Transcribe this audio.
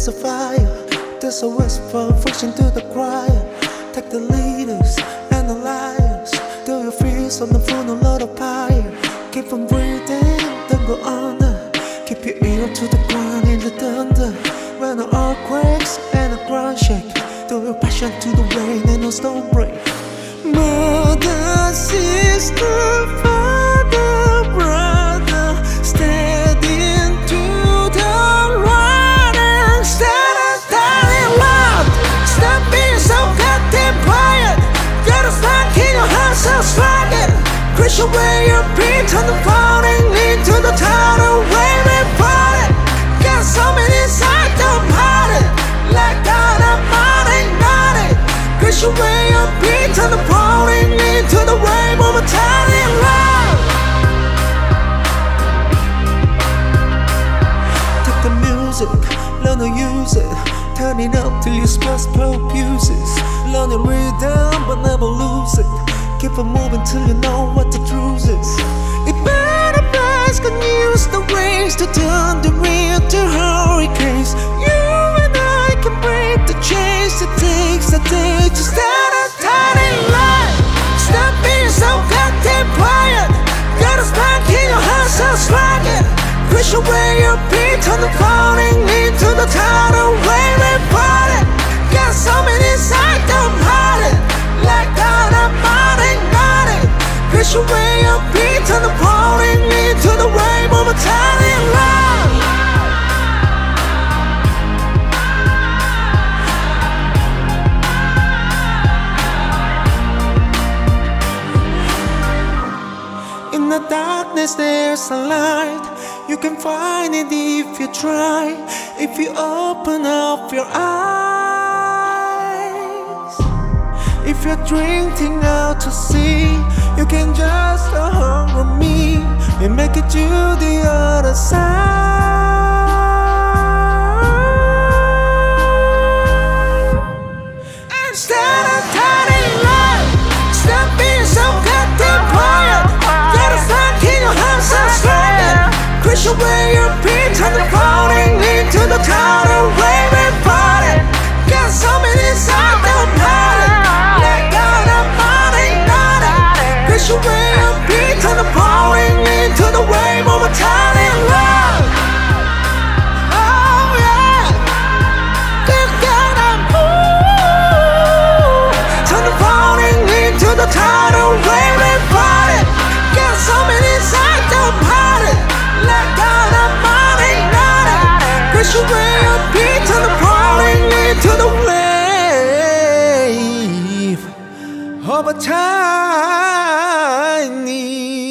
a fire. There's a whisper friction to the choir. Take the leaders and the liars. Do you feel something from a lot of fire? Keep on breathing, don't go under. Keep your ear to the ground in the thunder. When the earth quakes and the ground shake, throw your passion to the rain and no stone break. Mother, sister, father, brother, stand into the light and stand a tiny riot. Stop being so goddamn quiet. Gotta start in your heart, so slugging. Push away your feet, turn the falling into the tidal wave and party. Got so many inside the party, like God Almighty, naughty. Push away your feet, turn the falling into the wave of a tiny riot. Take the music, learn to use it. Turn it up till you spell fuses. Learn the rhythm but never lose it. Keep on moving till you know what the truth is. It better fast, can use the waves to turn the wind to hurricanes. You and I can break the chains. It takes a day to start a tiny light. Stop being so goddamn quiet. Gotta spark in your heart, so slugging. Push away your feet, turn the falling into the tidal wave and party. Got so many inside the party, like God Almighty, naughty. Push away your feet, turn the falling into the wave of a tiny riot. In the darkness there's a light. You can find it if you try. If you open up your eyes. If you're drifting out to sea, you can just hang on me and make it to the other side. Instead of tiny light, stop being so goddamn quiet. Gotta start in your heart, so strong. Push away your feet, turn the falling into the tidal wave and party. Got so many inside the party, like God Almighty, naughty. Push away your feet, turn the falling into the wave of a tiny riot. Oh yeah, you gotta move. Turn the falling into the tidal wave and party. Got so many inside the party, like God Almighty, naughty. Push away your feet, turn the falling into the wave of a tiny